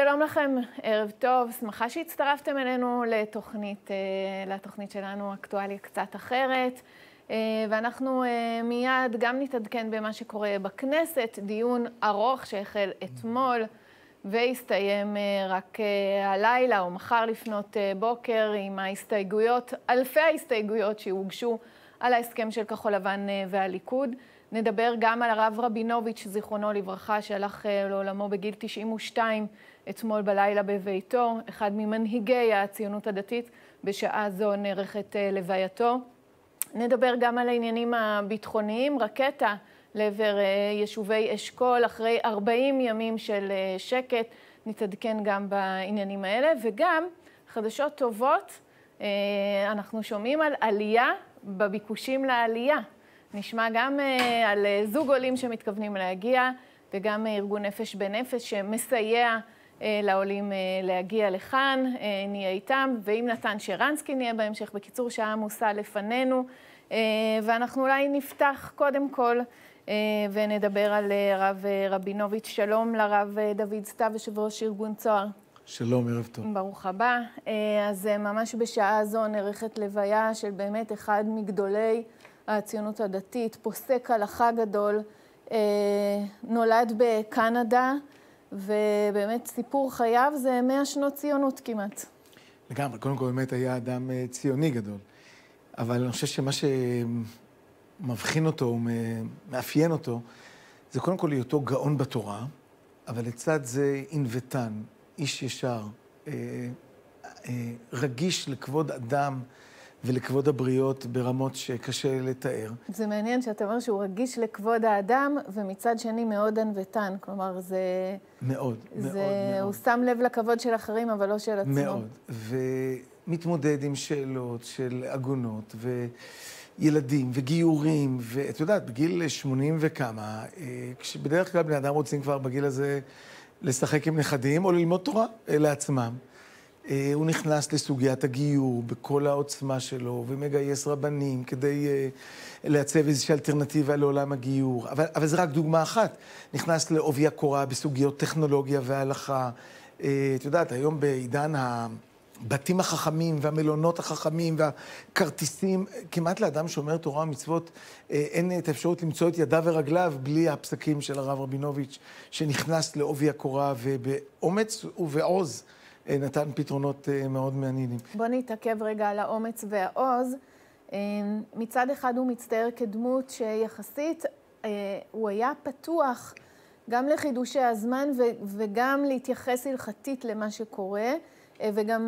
שלום לכם, ערב טוב, שמחה שהצטרפתם אלינו לתוכנית שלנו אקטואליה קצת אחרת, ואנחנו מיד גם נתעדכן במה שקורה בכנסת, דיון ארוך שהחל אתמול והסתיים רק הלילה או מחר לפנות בוקר עם ההסתייגויות, אלפי ההסתייגויות שהוגשו על ההסכם של כחול לבן והליכוד. נדבר גם על הרב רבינוביץ', זיכרונו לברכה, שהלך לעולמו בגיל 92 אתמול בלילה בביתו, אחד ממנהיגי הציונות הדתית, בשעה זו נערכת לווייתו. נדבר גם על העניינים הביטחוניים, רקטה לעבר יישובי אשכול, אחרי 40 ימים של שקט, נתעדכן גם בעניינים האלה, וגם חדשות טובות, אנחנו שומעים על עלייה בביקושים לעלייה. נשמע גם על זוג עולים שמתכוונים להגיע, וגם ארגון נפש בנפש שמסייע לעולים להגיע לכאן, נהיה איתם, ועם נתן שרנסקי נהיה בהמשך. בקיצור, שעה עמוסה לפנינו, ואנחנו אולי נפתח קודם כל ונדבר על הרב רבינוביץ'. שלום לרב דוד סתיו, יושב ראש ארגון צוהר. שלום, ערב טוב. ברוך הבא. אז ממש בשעה זו נערכת לוויה של באמת אחד מגדולי הציונות הדתית, פוסק הלכה גדול, נולד בקנדה, ובאמת סיפור חייו זה 100 שנות ציונות כמעט. לגמרי, קודם כל באמת היה אדם ציוני גדול, אבל אני חושב שמה שמבחין אותו, מאפיין אותו, זה קודם כל היותו גאון בתורה, אבל לצד זה ענוותן, איש ישר, רגיש לכבוד אדם, ולכבוד הבריות ברמות שקשה לתאר. זה מעניין שאתה אומר שהוא רגיש לכבוד האדם, ומצד שני מאוד ענוותן. כלומר, זה... מאוד, מאוד, מאוד. הוא שם לב לכבוד של אחרים, אבל לא של עצמו. מאוד. ומתמודד עם שאלות של עגונות, וילדים, וגיורים, ואת יודעת, בגיל 80 וכמה, כשבדרך כלל בני אדם רוצים כבר בגיל הזה לשחק עם נכדים, או ללמוד תורה לעצמם. הוא נכנס לסוגיית הגיור בכל העוצמה שלו, ומגייס רבנים כדי לעצב איזושהי אלטרנטיבה לעולם הגיור. אבל זה רק דוגמה אחת. נכנס לעובי הקורה בסוגיות טכנולוגיה וההלכה. את יודעת, היום בעידן הבתים החכמים והמלונות החכמים והכרטיסים, כמעט לאדם שומר תורה ומצוות, אין את האפשרות למצוא את ידיו ורגליו בלי הפסקים של הרב רבינוביץ', שנכנס לעובי הקורה ובאומץ ובעוז נתן פתרונות מאוד מעניינים. בוא נתעכב רגע על האומץ והעוז. מצד אחד הוא מצטייר כדמות שיחסית הוא היה פתוח גם לחידושי הזמן וגם להתייחס הלכתית למה שקורה, וגם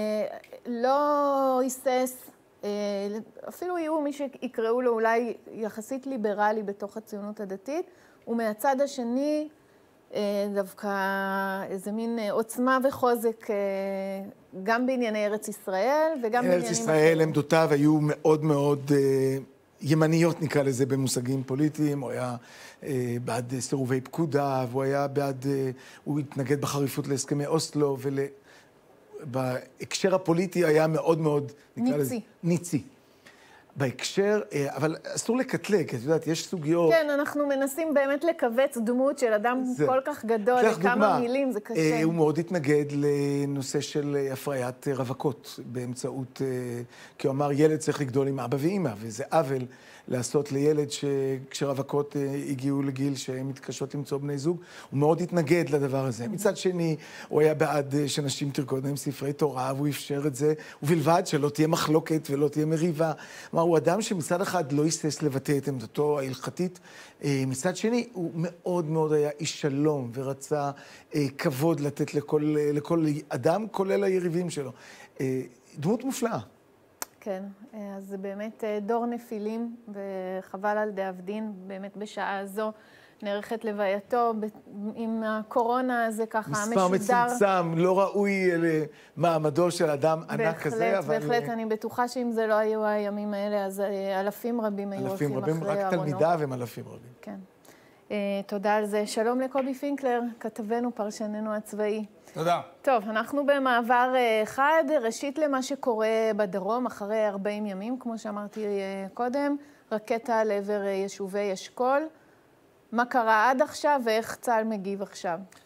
לא היסס, אפילו יהיו מי שיקראו לו אולי יחסית ליברלי בתוך הציונות הדתית, ומהצד השני דווקא איזה מין עוצמה וחוזק גם בענייני ארץ ישראל וגם בעניינים... ארץ ישראל, עמדותיו היו מאוד מאוד ימניות, נקרא לזה, במושגים פוליטיים. הוא היה בעד סירובי פקודה, והוא היה בעד... הוא התנגד בחריפות להסכמי אוסלו, ובהקשר הפוליטי היה מאוד מאוד... ניצי. ניצי. בהקשר, אבל אסור לקטלג, את יודעת, יש סוגיות... כן, אנחנו מנסים באמת לקבץ דמות של אדם כל כך גדול, לכמה מילים, זה קשה. הוא מאוד התנגד לנושא של הפריית רווקות באמצעות, כי הוא אמר, ילד צריך לגדול עם אבא ואמא, וזה עוול לעשות לילד כשרווקות הגיעו לגיל שהן מתקשות למצוא בני זוג, הוא מאוד התנגד לדבר הזה. מצד שני, הוא היה בעד שנשים תרקודנה עם ספרי תורה, והוא אפשר את זה, ובלבד שלא תהיה מחלוקת ולא תהיה מריבה. כלומר, הוא אדם שמצד אחד לא היסס לבטא את עמדתו ההלכתית, מצד שני, הוא מאוד מאוד היה איש שלום, ורצה כבוד לתת לכל אדם, כולל היריבים שלו. דמות מופלאה. כן, אז זה באמת דור נפילים, וחבל על דאבדין, באמת בשעה הזו נערכת לווייתו, עם הקורונה זה ככה מספר משודר. מצומצם, לא ראוי למעמדו של אדם ענק כזה, אבל... בהחלט, אני בטוחה שאם זה לא היו הימים האלה, אז אלפים רבים היו הולכים אחרי ארונו. רק תלמידיו הם אלפים רבים. כן. תודה על זה. שלום לקובי פינקלר, כתבנו, פרשננו הצבאי. תודה. טוב, אנחנו במעבר אחד, ראשית למה שקורה בדרום, אחרי 40 ימים, כמו שאמרתי קודם, רקטה לעבר יישובי אשכול. מה קרה עד עכשיו ואיך צה"ל מגיב עכשיו?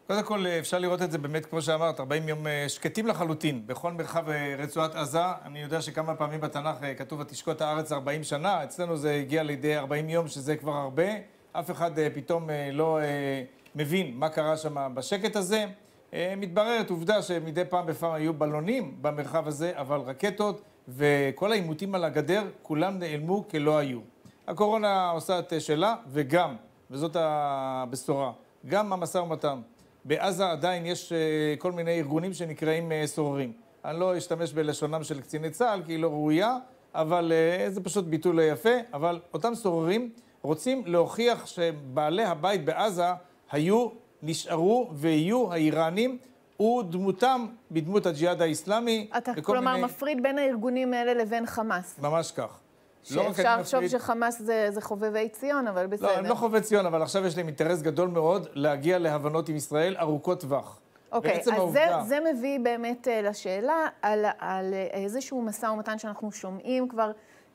קודם כל, אפשר לראות את זה באמת, כמו שאמרת, 40 יום שקטים לחלוטין, בכל מרחב רצועת עזה. אני יודע שכמה פעמים בתנ"ך כתוב, ותשקוט הארץ 40 שנה, אצלנו זה הגיע לידי 40 יום, שזה כבר הרבה. אף אחד פתאום לא מבין מה קרה שם בשקט הזה. מתבררת עובדה שמדי פעם בפעם היו בלונים במרחב הזה, אבל רקטות וכל העימותים על הגדר, כולם נעלמו כלא היו. הקורונה עושה את שלה, וגם, וזאת הבשורה, גם המשא ומתן. בעזה עדיין יש כל מיני ארגונים שנקראים סוררים. אני לא אשתמש בלשונם של קציני צה"ל, כי היא לא ראויה, אבל זה פשוט ביטוי לא יפה. אבל אותם סוררים רוצים להוכיח שבעלי הבית בעזה נשארו ויהיו האיראנים, ודמותם בדמות הג'יהאד האסלאמי. אתה כלומר מפריד בין הארגונים האלה לבין חמאס. ממש כך. שאפשר לחשוב שחמאס זה חובבי ציון, אבל בסדר. לא, הם לא חובבי ציון, אבל עכשיו יש להם אינטרס גדול מאוד להגיע להבנות עם ישראל ארוכות טווח. אוקיי, אז זה מביא באמת לשאלה על איזשהו משא ומתן שאנחנו שומעים כבר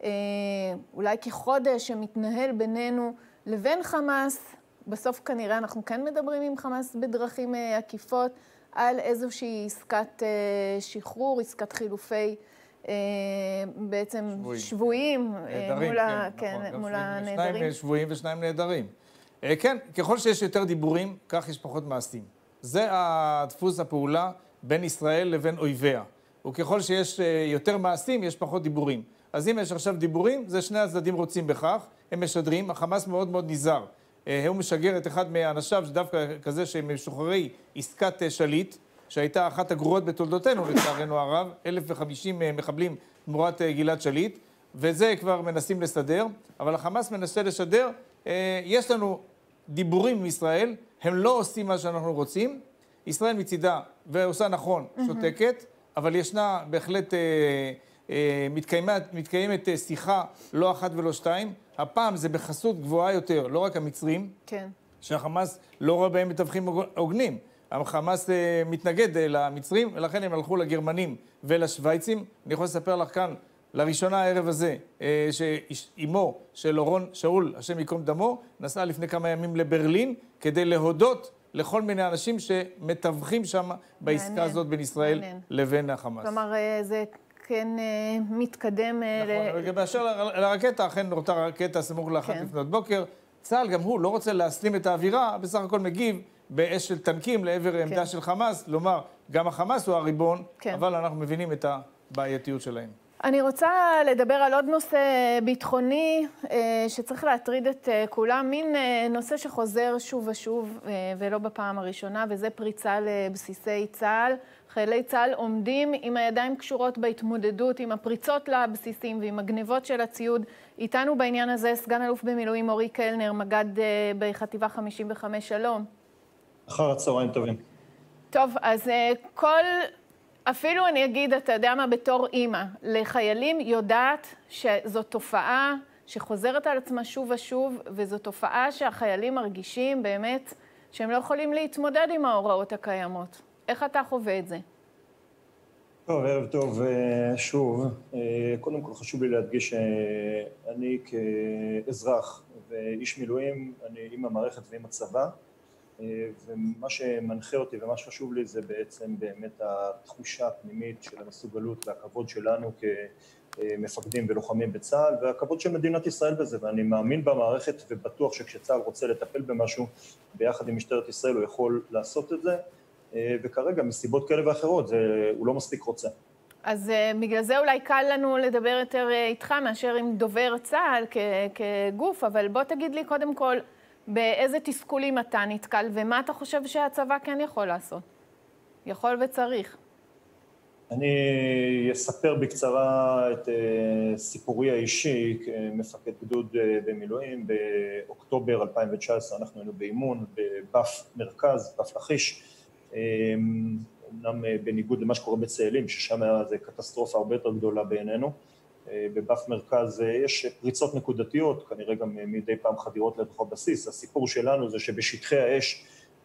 אולי כחודש שמתנהל בינינו לבין חמאס. בסוף כנראה אנחנו כן מדברים עם חמאס בדרכים עקיפות על איזושהי עסקת שחרור, עסקת חילופי בעצם שבויים מול הנעדרים. שניים שבויים ושניים נעדרים. כן, ככל שיש יותר דיבורים, כך יש פחות מעשים. זה הדפוס הפעולה בין ישראל לבין אויביה. וככל שיש יותר מעשים, יש פחות דיבורים. אז אם יש עכשיו דיבורים, זה שני הצדדים רוצים בכך, הם משדרים, החמאס מאוד מאוד נזהר. הוא משגר את אחד מאנשיו, שדווקא כזה שהם משוחררי עסקת שליט, שהייתה אחת הגרועות בתולדותינו, לצערנו הרב, 1,050 מחבלים תמורת גלעד שליט, וזה כבר מנסים לסדר, אבל החמאס מנסה לשדר, יש לנו דיבורים עם ישראל, הם לא עושים מה שאנחנו רוצים, ישראל מצידה, ועושה נכון, שותקת, אבל ישנה בהחלט מתקיימת שיחה לא אחת ולא שתיים, הפעם זה בחסות גבוהה יותר, לא רק המצרים, כן. שהחמאס לא רואה בהם מתווכים הוגנים. החמאס מתנגד למצרים, ולכן הם הלכו לגרמנים ולשוויצים. אני יכול לספר לך כאן, לראשונה הערב הזה, שאימו של אורון שאול, השם יקום דמו, נסעה לפני כמה ימים לברלין, כדי להודות לכל מיני אנשים שמתווכים שם בעסקה הזאת בין ישראל לבין החמאס. כלומר, זה כן מתקדם. נכון, באשר לרקטה, אכן אותה רקטה סמוך לאחת לפנות בוקר, צה"ל גם הוא לא רוצה להסלים את האווירה, בסך הכל מגיב באש של טנקים לעבר עמדה של חמאס, לומר, גם החמאס הוא הריבון, אבל אנחנו מבינים את הבעייתיות שלהם. אני רוצה לדבר על עוד נושא ביטחוני שצריך להטריד את כולם, מין נושא שחוזר שוב ושוב ולא בפעם הראשונה, וזה פריצה לבסיסי צה"ל. חיילי צה"ל עומדים עם הידיים קשורות בהתמודדות עם הפריצות לבסיסים ועם הגניבות של הציוד. איתנו בעניין הזה סגן אלוף במילואים אורי קלנר, מג"ד בחטיבה 55, שלום. אחר הצהריים טובים. טוב, אז אפילו אני אגיד, אתה יודע מה, בתור אימא, לחיילים יודעת שזו תופעה שחוזרת על עצמה שוב ושוב, וזו תופעה שהחיילים מרגישים באמת שהם לא יכולים להתמודד עם ההוראות הקיימות. איך אתה חווה את זה? טוב, ערב טוב שוב. קודם כל חשוב לי להדגיש שאני כאזרח ואיש מילואים, אני עם המערכת ועם הצבא, ומה שמנחה אותי ומה שחשוב לי זה בעצם באמת התחושה הפנימית של המסוגלות והכבוד שלנו כמפקדים ולוחמים בצה"ל, והכבוד של מדינת ישראל בזה, ואני מאמין במערכת ובטוח שכשצה"ל רוצה לטפל במשהו ביחד עם משטרת ישראל הוא יכול לעשות את זה, וכרגע מסיבות כאלה ואחרות הוא לא מספיק רוצה. אז בגלל זה אולי קל לנו לדבר יותר איתך מאשר עם דובר צה"ל כגוף, אבל בוא תגיד לי קודם כל באיזה תסכולים אתה נתקל ומה אתה חושב שהצבא כן יכול לעשות? יכול וצריך. אני אספר בקצרה את סיפורי האישי כמפקד גדוד במילואים. באוקטובר 2019 אנחנו היינו באימון בבף מרכז, בף לכיש, אמנם בניגוד למה שקורה בצאלים, ששם זה קטסטרופה הרבה יותר גדולה בעינינו. בבף מרכז יש פריצות נקודתיות, כנראה גם מדי פעם חדירות לתוך הבסיס. הסיפור שלנו זה שבשטחי האש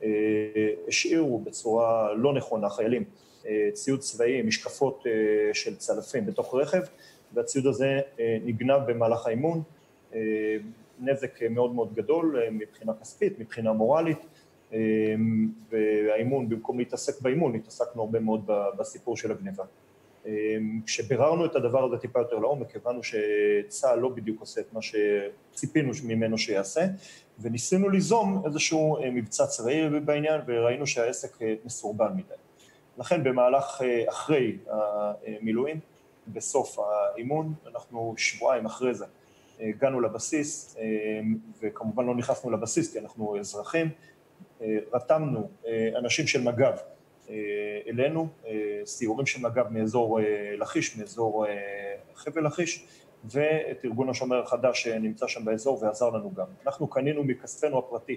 השאירו בצורה לא נכונה חיילים ציוד צבאי, משקפות של צלפים בתוך רכב, והציוד הזה נגנב במהלך האימון, נזק מאוד מאוד גדול מבחינה כספית, מבחינה מורלית, והאימון, במקום להתעסק באימון, התעסקנו הרבה מאוד בסיפור של הגניבה. כשביררנו את הדבר הזה טיפה יותר לעומק, הבנו שצה"ל לא בדיוק עושה את מה שציפינו ממנו שיעשה, וניסינו ליזום איזשהו מבצע צבאי בעניין, וראינו שהעסק מסורבל מדי. לכן במהלך אחרי המילואים, בסוף האימון, אנחנו שבועיים אחרי זה, הגענו לבסיס, וכמובן לא נכנסנו לבסיס כי אנחנו אזרחים, רתמנו אנשים של מג"ב אלינו, סיורים של מג"ב מאזור לכיש, מאזור חבל לכיש, ואת ארגון השומר החדש שנמצא שם באזור ועזר לנו גם. אנחנו קנינו מכספנו הפרטי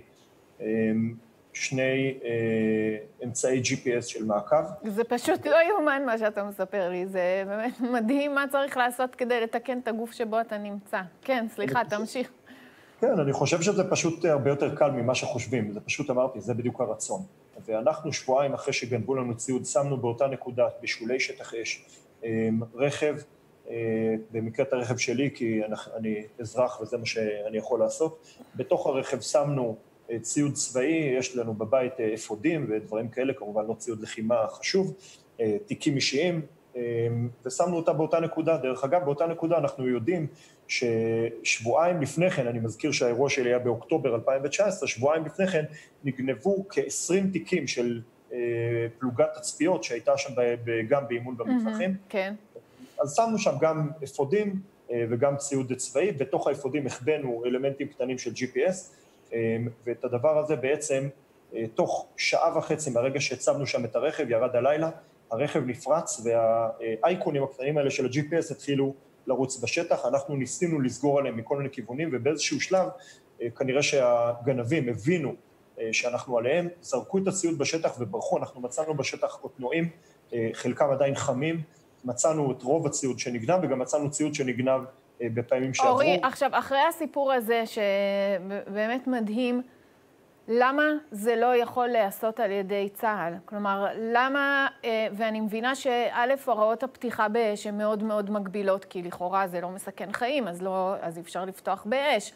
שני אמצעי GPS של מעקב. זה פשוט לא יאומן מה שאתה מספר לי, זה באמת מדהים מה צריך לעשות כדי לתקן את הגוף שבו אתה נמצא. כן, סליחה, תמשיך. כן, אני חושב שזה פשוט הרבה יותר קל ממה שחושבים, זה פשוט אמרתי, זה בדיוק הרצון. ואנחנו שבועיים אחרי שגנבו לנו ציוד, שמנו באותה נקודה, בשולי שטח אש, רכב, במקרה את הרכב שלי, כי אני אזרח וזה מה שאני יכול לעשות. בתוך הרכב שמנו ציוד צבאי, יש לנו בבית אפודים ודברים כאלה, כמובן לא ציוד לחימה חשוב, תיקים אישיים, ושמנו אותה באותה נקודה. דרך אגב, באותה נקודה אנחנו יודעים ששבועיים לפני כן, אני מזכיר שהאירוע שלי היה באוקטובר 2019, שבועיים לפני כן נגנבו כ-20 תיקים של פלוגת תצפיות שהייתה שם גם באימון במטווחים. כן. אז שמנו שם גם אפודים וגם ציוד צבאי, בתוך האפודים החבאנו אלמנטים קטנים של GPS, ואת הדבר הזה בעצם, תוך שעה וחצי מהרגע שהצבנו שם את הרכב, ירד הלילה, הרכב נפרץ, והאייקונים הקטנים האלה של ה-GPS התחילו לרוץ בשטח. אנחנו ניסינו לסגור עליהם מכל מיני כיוונים, ובאיזשהו שלב, כנראה שהגנבים הבינו שאנחנו עליהם, זרקו את הציוד בשטח וברחו. אנחנו מצאנו בשטח אופנועים, חלקם עדיין חמים, מצאנו את רוב הציוד שנגנב, וגם מצאנו ציוד שנגנב בפעמים שעברו. אורי, עכשיו, אחרי הסיפור הזה, שבאמת מדהים, למה זה לא יכול להיעשות על ידי צה"ל? כלומר, למה, ואני מבינה שא', הוראות הפתיחה באש הן מאוד מאוד מגבילות, כי לכאורה זה לא מסכן חיים, אז אי אפשר לפתוח באש.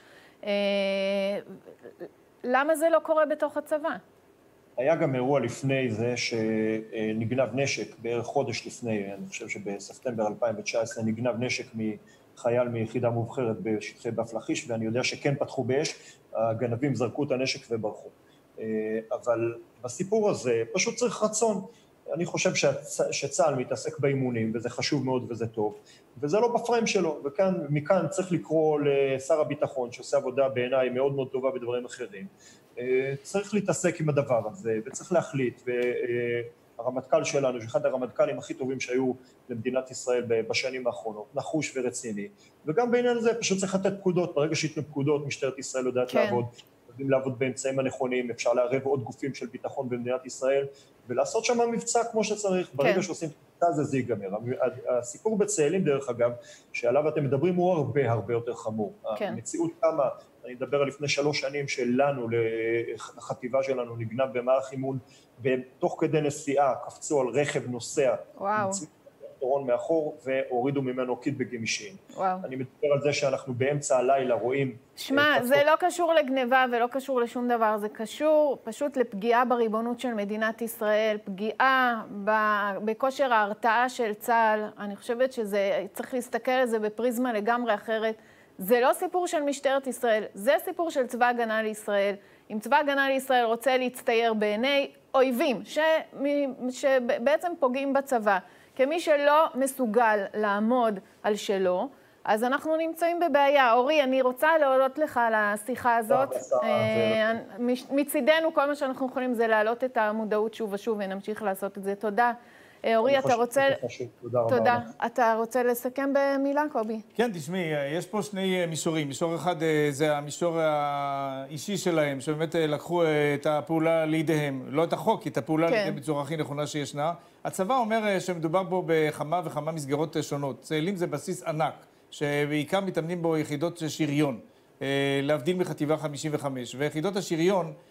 למה זה לא קורה בתוך הצבא? היה גם אירוע לפני זה שנגנב נשק, בערך חודש לפני, אני חושב שבספטמבר 2019 נגנב נשק מחייל מיחידה מובחרת בשטחי באף לכיש, ואני יודע שכן פתחו באש, הגנבים זרקו את הנשק וברחו. אבל בסיפור הזה פשוט צריך רצון. אני חושב שצה"ל מתעסק באימונים, וזה חשוב מאוד וזה טוב, וזה לא בפריים שלו, ומכאן צריך לקרוא לשר הביטחון, שעושה עבודה בעיניי מאוד מאוד טובה בדברים אחרים, צריך להתעסק עם הדבר הזה, וצריך להחליט, והרמטכ"ל שלנו, שאחד הרמטכ"לים הכי טובים שהיו למדינת ישראל בשנים האחרונות, נחוש ורציני, וגם בעניין הזה פשוט צריך לתת פקודות, ברגע שיתנו פקודות, משטרת ישראל יודעת לעבוד, יודעים לעבוד באמצעים הנכונים, אפשר לערב עוד גופים של ביטחון במדינת ישראל, ולעשות שם מבצע כמו שצריך, ברגע שעושים מבצע הזה, זה ייגמר. הסיפור בצאלים, דרך אגב, שעליו אתם מדברים, הוא הרבה הרבה יותר חמור. המציאות כמה, אני מדבר על לפני 3 שנים שלנו, לחטיבה שלנו, נגנב במהלך אימון, ותוך כדי נסיעה קפצו על רכב נוסע, תורון מאחור, והורידו ממנו קיטבגים אישיים. אני מדבר על זה שאנחנו באמצע הלילה רואים... שמע, זה לא קשור לגניבה ולא קשור לשום דבר, זה קשור פשוט לפגיעה בריבונות של מדינת ישראל, פגיעה בכושר ההרתעה של צה"ל. אני חושבת שזה, צריך להסתכל על זה בפריזמה לגמרי אחרת. זה לא סיפור של משטרת ישראל, זה סיפור של צבא הגנה לישראל. אם צבא הגנה לישראל רוצה להצטייר בעיני אויבים, שבעצם פוגעים בצבא, כמי שלא מסוגל לעמוד על שלו, אז אנחנו נמצאים בבעיה. אורי, אני רוצה להודות לך על השיחה הזאת. מצידנו, כל מה שאנחנו יכולים זה להעלות את המודעות שוב ושוב, ונמשיך לעשות את זה. תודה. אורי, אתה רוצה... תודה. אתה רוצה לסכם במילה, קובי? כן, תשמעי, יש פה 2 מישורים. מישור אחד זה המישור האישי שלהם, שבאמת לקחו את הפעולה לידיהם. לא את החוק, את הפעולה לידיהם בצורה הכי נכונה שישנה. הצבא אומר שמדובר בו בכמה וכמה מסגרות שונות. צאלים זה בסיס ענק, שבעיקר מתאמנים בו יחידות שריון, להבדיל מחטיבה 55. ויחידות השריון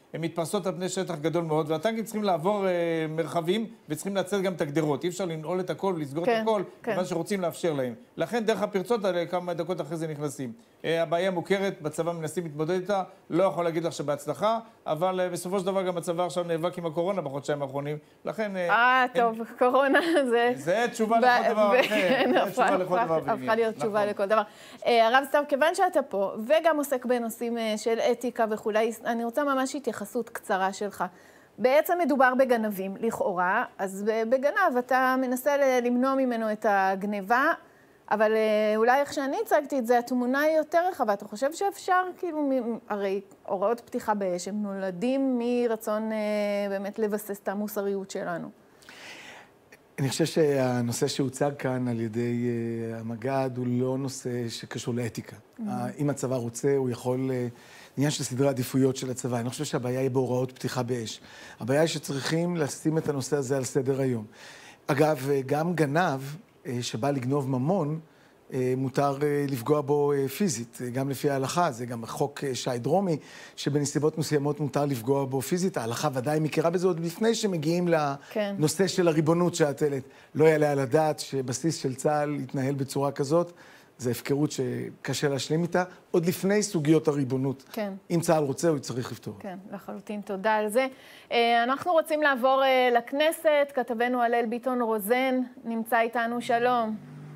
הן מתפרסות על פני שטח גדול מאוד, והטנקים צריכים לעבור מרחבים וצריכים לצאת גם את הגדרות. אי אפשר לנעול את הכל ולסגור את הכל, מה שרוצים לאפשר להם. לכן דרך הפרצות האלה כמה דקות אחרי זה נכנסים. הבעיה מוכרת, בצבא מנסים להתמודד איתה, לא יכול להגיד לך שבהצלחה, אבל בסופו של דבר גם הצבא עכשיו נאבק עם הקורונה בחודשיים האחרונים. לכן... טוב, קורונה זה... זה תשובה לכל דבר אחר. זה תשובה לכל דבר. הפכה להיות תשובה לכל דבר. הרב סתיו, כיוון שאתה פה, וגם עוסק בנושאים של אתיקה וכולי, אני רוצה ממש התייחסות קצרה שלך. בעצם מדובר בגנבים, לכאורה, אז בגנב אתה מנסה למנוע ממנו את הגניבה, אבל אולי איך שאני הצגתי את זה, התמונה היא יותר רחבה. אתה חושב שאפשר, כאילו, הרי הוראות פתיחה באש, הם נולדים מרצון באמת לבסס את המוסריות שלנו. אני חושב שהנושא שהוצג כאן על ידי המג"ד הוא לא נושא שקשור לאתיקה. אם הצבא רוצה, הוא יכול... עניין של סדרי עדיפויות של הצבא. אני חושב שהבעיה היא בהוראות פתיחה באש. הבעיה היא שצריכים לשים את הנושא הזה על סדר היום. אגב, גם גנב שבא לגנוב ממון, מותר לפגוע בו פיזית, גם לפי ההלכה. זה גם חוק שי דרומי, שבנסיבות מסוימות מותר לפגוע בו פיזית. ההלכה ודאי מכירה בזה עוד לפני שמגיעים לנושא של הריבונות שהטלת. לא יעלה על הדעת שבסיס של צה"ל יתנהל בצורה כזאת. זו הפקרות שקשה להשלים איתה, עוד לפני סוגיות הריבונות. כן. אם צה"ל רוצה, הוא צריך לפתור. כן, לחלוטין, תודה על זה. אנחנו רוצים לעבור לכנסת, כתבנו הלל ביטון רוזן, נמצא איתנו, שלום.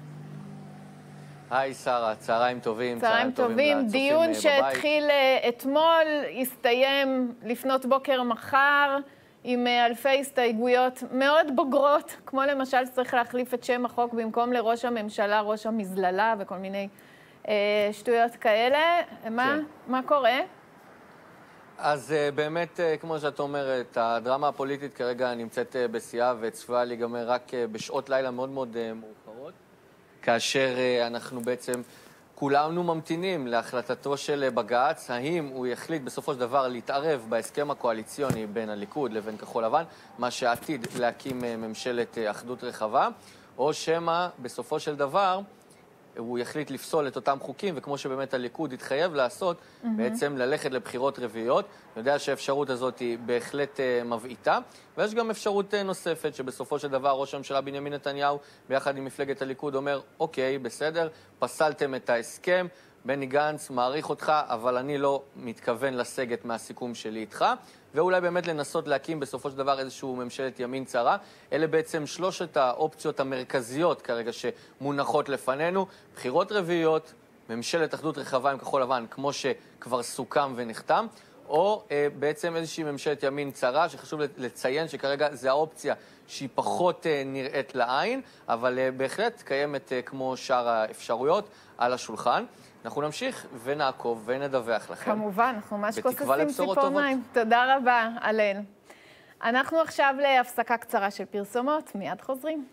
היי שרה, צהריים טובים. צהריים טובים, דיון שהתחיל אתמול, הסתיים לפנות בוקר מחר, עם אלפי הסתייגויות מאוד בוגרות, כמו למשל שצריך להחליף את שם החוק במקום לראש הממשלה, ראש המזללה וכל מיני שטויות כאלה. מה קורה? אז באמת, כמו שאת אומרת, הדרמה הפוליטית כרגע נמצאת בשיאה וצפויה להיגמר רק בשעות לילה מאוד מאוד מאוחרות, כאשר אנחנו בעצם כולנו ממתינים להחלטתו של בג"ץ, האם הוא יחליט בסופו של דבר להתערב בהסכם הקואליציוני בין הליכוד לבין כחול לבן, מה שעתיד להקים ממשלת אחדות רחבה, או שמה בסופו של דבר הוא יחליט לפסול את אותם חוקים, וכמו שבאמת הליכוד התחייב לעשות, בעצם ללכת לבחירות רביעיות. אני יודע שהאפשרות הזאת היא בהחלט מבעיטה, ויש גם אפשרות נוספת, שבסופו של דבר ראש הממשלה בנימין נתניהו, ביחד עם מפלגת הליכוד, אומר, אוקיי, בסדר, פסלתם את ההסכם, בני גנץ מעריך אותך, אבל אני לא מתכוון לסגת מהסיכום שלי איתך, ואולי באמת לנסות להקים בסופו של דבר איזשהו ממשלת ימין צרה. אלה בעצם שלושת האופציות המרכזיות כרגע שמונחות לפנינו. בחירות רביעיות, ממשלת אחדות רחבה עם כחול לבן, כמו שכבר סוכם ונחתם, או בעצם איזושהי ממשלת ימין צרה, שחשוב לציין שכרגע זה האופציה שהיא פחות נראית לעין, אבל בהחלט קיימת כמו שאר האפשרויות על השולחן. אנחנו נמשיך ונעקוב ונדווח לכם. כמובן, אנחנו ממש כוססים ציפור מים. תודה רבה, הלל. אנחנו עכשיו להפסקה קצרה של פרסומות, מיד חוזרים.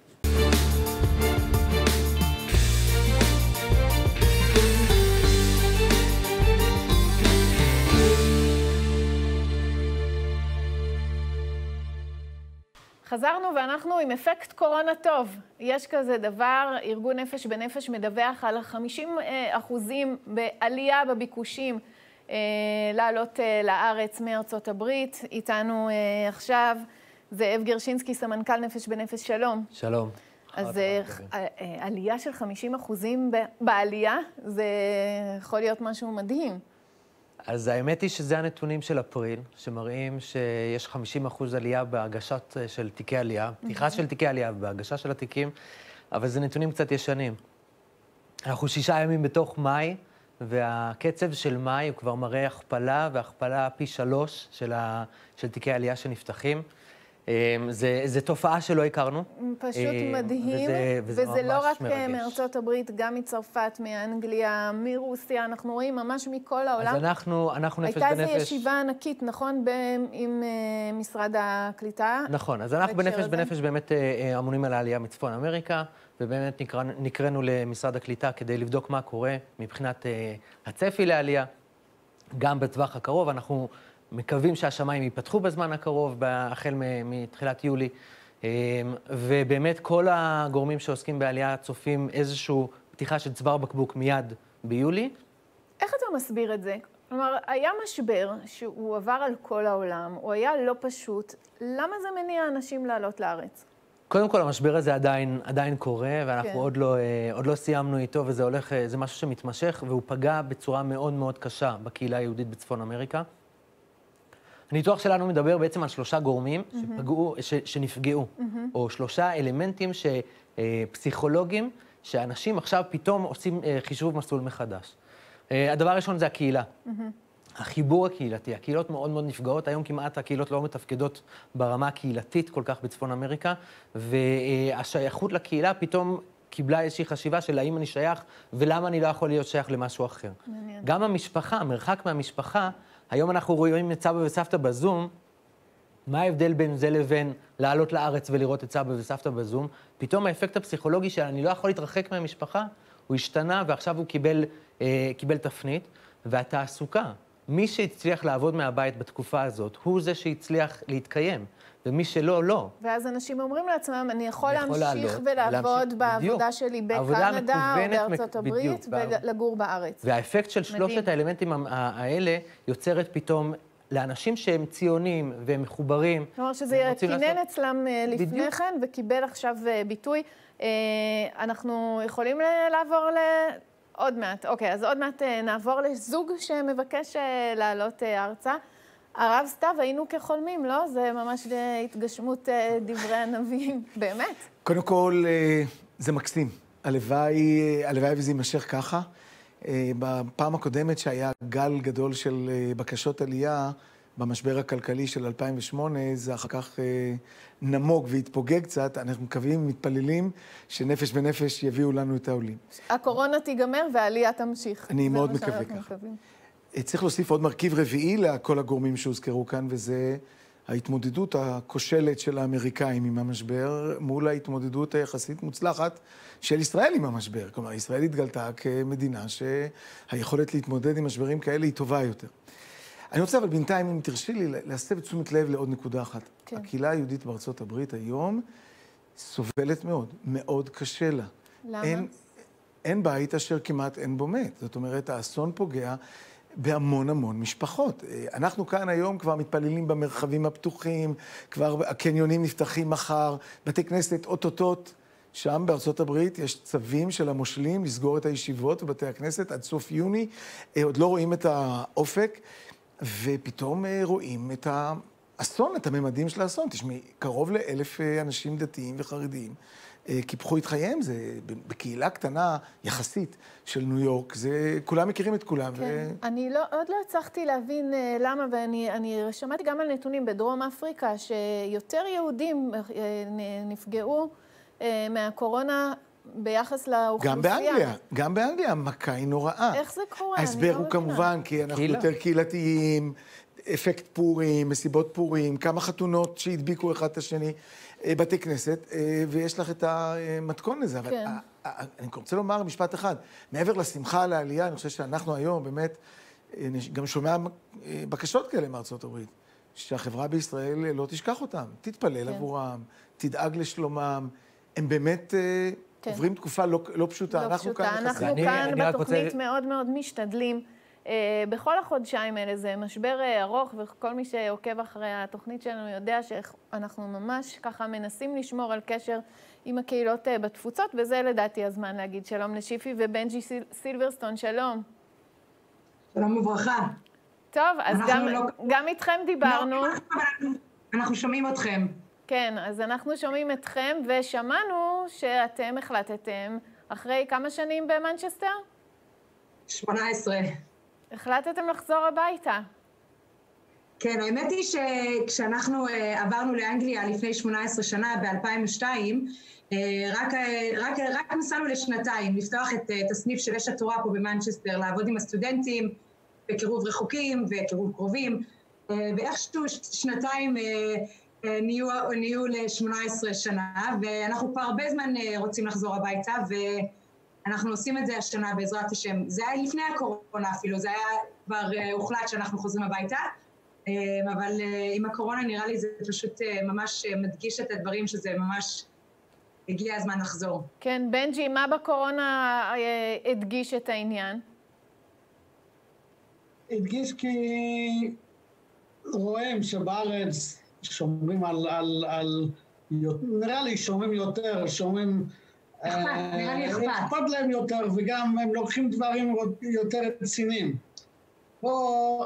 חזרנו ואנחנו עם אפקט קורונה טוב. יש כזה דבר, ארגון נפש בנפש מדווח על 50% בעלייה בביקושים לעלות לארץ מארצות הברית. איתנו עכשיו זאב גרשינסקי, סמנכ"ל נפש בנפש, שלום. שלום. אז עלייה של 50% בעלייה, זה יכול להיות משהו מדהים. אז האמת היא שזה הנתונים של אפריל, שמראים שיש 50% עלייה בהגשת של תיקי עלייה, פתיחה של תיקי עלייה בהגשה של התיקים, אבל זה נתונים קצת ישנים. אנחנו 6 ימים בתוך מאי, והקצב של מאי הוא כבר מראה הכפלה, והכפלה פי 3 של תיקי עלייה שנפתחים. זה תופעה שלא הכרנו. פשוט מדהים, וזה לא רק מארצות הברית, גם מצרפת, מאנגליה, מרוסיה, אנחנו רואים ממש מכל העולם. אז אנחנו נפש בנפש. הייתה איזו ישיבה ענקית, נכון, עם משרד הקליטה? נכון, אז אנחנו בנפש בנפש באמת אמונים על העלייה מצפון אמריקה, ובאמת נקראנו למשרד הקליטה כדי לבדוק מה קורה מבחינת הצפי לעלייה, גם בטווח הקרוב. אנחנו מקווים שהשמיים ייפתחו בזמן הקרוב, החל מתחילת יולי, ובאמת כל הגורמים שעוסקים בעלייה צופים איזשהו פתיחה של צוואר בקבוק מיד ביולי. איך אתה מסביר את זה? כלומר, היה משבר שהוא עבר על כל העולם, הוא היה לא פשוט. למה זה מניע אנשים לעלות לארץ? קודם כל, המשבר הזה עדיין קורה, ואנחנו עוד לא סיימנו איתו, וזה זה משהו שמתמשך, והוא פגע בצורה מאוד מאוד קשה בקהילה היהודית בצפון אמריקה. הניתוח שלנו מדבר בעצם על 3 גורמים שנפגעו, או 3 אלמנטים פסיכולוגיים, שאנשים עכשיו פתאום עושים חישוב מסלול מחדש. הדבר הראשון זה הקהילה. החיבור הקהילתי, הקהילות מאוד מאוד נפגעות, היום כמעט הקהילות לא מתפקדות ברמה הקהילתית כל כך בצפון אמריקה, והשייכות לקהילה פתאום קיבלה איזושהי חשיבה של האם אני שייך ולמה אני לא יכול להיות שייך למשהו אחר. מעניין. גם המשפחה, המרחק מהמשפחה, היום אנחנו רואים את סבא וסבתא בזום, מה ההבדל בין זה לבין לעלות לארץ ולראות את סבא וסבתא בזום? פתאום האפקט הפסיכולוגי של אני לא יכול להתרחק מהמשפחה, הוא השתנה ועכשיו הוא קיבל תפנית, והתעסוקה. מי שהצליח לעבוד מהבית בתקופה הזאת, הוא זה שהצליח להתקיים, ומי שלא, לא. ואז אנשים אומרים לעצמם, אני יכול להמשיך ולעבוד בעבודה שלי בקנדה או בארצות הברית, ולגור בארץ. והאפקט של 3 האלמנטים האלה יוצרת פתאום לאנשים שהם ציונים והם מחוברים. כלומר שזה כינן אצלם לפני כן וקיבל עכשיו ביטוי. אנחנו יכולים לעבור עוד מעט. אוקיי, אז עוד מעט נעבור לזוג שמבקש לעלות ארצה. הרב סתיו, היינו כחולמים, לא? זה ממש התגשמות דברי הנביאים, באמת. קודם כל, זה מקסים. הלוואי וזה יימשך ככה. בפעם הקודמת שהיה גל גדול של בקשות עלייה, במשבר הכלכלי של 2008, זה אחר כך נמוג והתפוגג קצת. אנחנו מקווים, מתפללים, שנפש בנפש יביאו לנו את העולים. הקורונה תיגמר והעלייה תמשיך. אני מאוד מקווה ככה. צריך להוסיף עוד מרכיב רביעי לכל הגורמים שהוזכרו כאן, וזה ההתמודדות הכושלת של האמריקאים עם המשבר, מול ההתמודדות היחסית מוצלחת של ישראל עם המשבר. כלומר, ישראל התגלתה כמדינה שהיכולת להתמודד עם משברים כאלה היא טובה יותר. אני רוצה, אבל בינתיים, אם תרשי לי, להסב את תשומת לב לעוד נקודה אחת. כן. הקהילה היהודית בארצות הברית היום סובלת מאוד, מאוד קשה לה. למה? אין בית אשר כמעט אין בו מת. זאת אומרת, האסון פוגע בהמון משפחות. אנחנו כאן היום כבר מתפללים במרחבים הפתוחים, כבר הקניונים נפתחים מחר, בתי כנסת אוטוטוט. שם בארצות הברית יש צווים של המושלים לסגור את הישיבות ובתי הכנסת עד סוף יוני. עוד לא רואים את האופק. ופתאום רואים את האסון, את הממדים של האסון. תשמעי, קרוב ל1,000 אנשים דתיים וחרדיים קיפחו את חייהם. זה בקהילה קטנה יחסית של ניו יורק, זה כולם מכירים את כולם. כן. אני עוד לא הצלחתי להבין למה, ואני שמעתי גם על נתונים בדרום אפריקה, שיותר יהודים נפגעו מהקורונה ביחס לאוכלוסייה. גם באנגליה, המכה היא נוראה. איך זה קורה? ההסבר הוא כמובן, כי אנחנו יותר קהילתיים, אפקט פורים, מסיבות פורים, כמה חתונות שהדביקו אחד את השני, בתי כנסת, ויש לך את המתכון לזה. אבל אני רוצה לומר משפט אחד, מעבר לשמחה על העלייה, אני חושב שאנחנו היום באמת, גם שומע בקשות כאלה מארצות הברית, שהחברה בישראל לא תשכח אותם, תתפלל עבורם, תדאג לשלומם, הם באמת עוברים תקופה לא פשוטה. אנחנו כאן בתוכנית מאוד מאוד משתדלים. בכל החודשיים האלה זה משבר ארוך, וכל מי שעוקב אחרי התוכנית שלנו יודע שאנחנו ממש ככה מנסים לשמור על קשר עם הקהילות בתפוצות, וזה לדעתי הזמן להגיד שלום לשיפי ובנג'י סילברסטון, שלום. שלום וברכה. טוב, אז גם איתכם דיברנו. אנחנו שומעים אתכם. כן, אז אנחנו שומעים אתכם, ושמענו שאתם החלטתם, אחרי כמה שנים במנצ'סטר? 18. החלטתם לחזור הביתה. כן, האמת היא שכשאנחנו עברנו לאנגליה לפני 18 שנה, ב-2002, רק נסענו לשנתיים, לפתוח את הסניף של אש התורה פה במנצ'סטר, לעבוד עם הסטודנטים, בקירוב רחוקים וקירוב קרובים, ואיכשהו שנתיים נהיו ל-18 שנה, ואנחנו כבר הרבה זמן רוצים לחזור הביתה, ואנחנו עושים את זה השנה בעזרת השם. זה היה לפני הקורונה אפילו, זה היה כבר הוחלט שאנחנו חוזרים הביתה, אבל עם הקורונה נראה לי זה פשוט ממש מדגיש את הדברים שזה ממש הגיע הזמן לחזור. כן, בנג'י, מה בקורונה הדגיש את העניין? הדגיש כי רואים שבארץ שומרים על נראה לי שומרים יותר, שומרים... נראה לי אכפת להם יותר, וגם הם לוקחים דברים יותר רציניים. פה,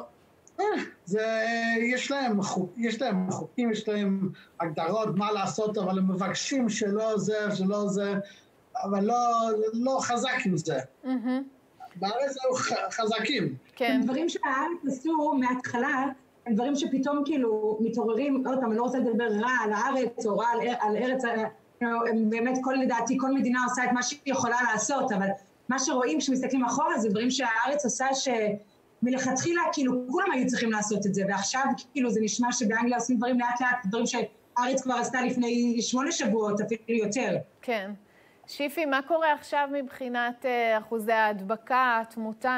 יש להם חוקים, יש להם הגדרות מה לעשות, אבל הם מבקשים שלא זה, אבל לא חזק עם זה. בארץ הם חזקים. כן. דברים שהארץ עשו מההתחלה, הם דברים שפתאום כאילו מתעוררים, עוד פעם, אני לא רוצה לדבר רע על הארץ או רע על ארץ, הם באמת, לדעתי, כל מדינה עושה את מה שהיא יכולה לעשות, אבל מה שרואים כשמסתכלים אחורה זה דברים שהארץ עושה שמלכתחילה כאילו כולם היו צריכים לעשות את זה, ועכשיו כאילו זה נשמע שבאנגליה עושים דברים לאט לאט, דברים שהארץ כבר עשתה לפני 8 שבועות, אפילו יותר. כן. שיפי, מה קורה עכשיו מבחינת אחוזי ההדבקה, התמותה?